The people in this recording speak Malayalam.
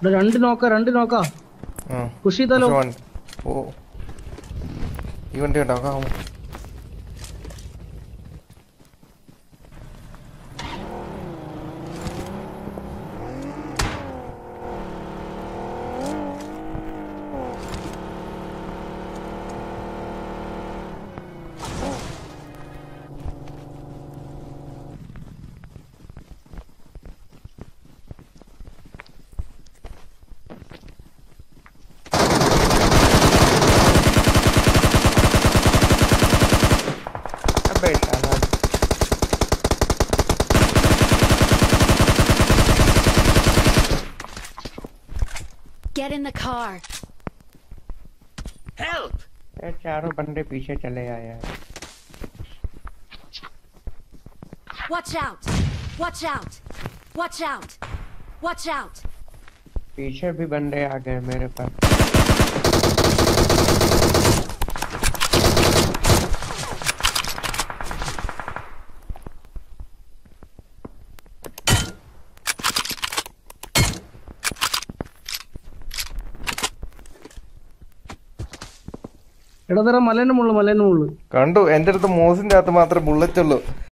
രണ്ട് നോക്കാ പുഷ് ചെയ്താലോ? ഓ ഈ വണ്ടി കേട്ടോ. Get in the car. Help! चारों बंदे पीछे चले आए हैं। Watch out! Watch out! Watch out! Watch out! पीछे भी बंदे आ गए मेरे पास। എടാ മലേന്റെ മുകളിൽ കണ്ടു. എന്റെ അടുത്ത് മോസിന്റെ അകത്ത് മാത്രമേ ബുള്ളറ്റ് ഉള്ളൂ.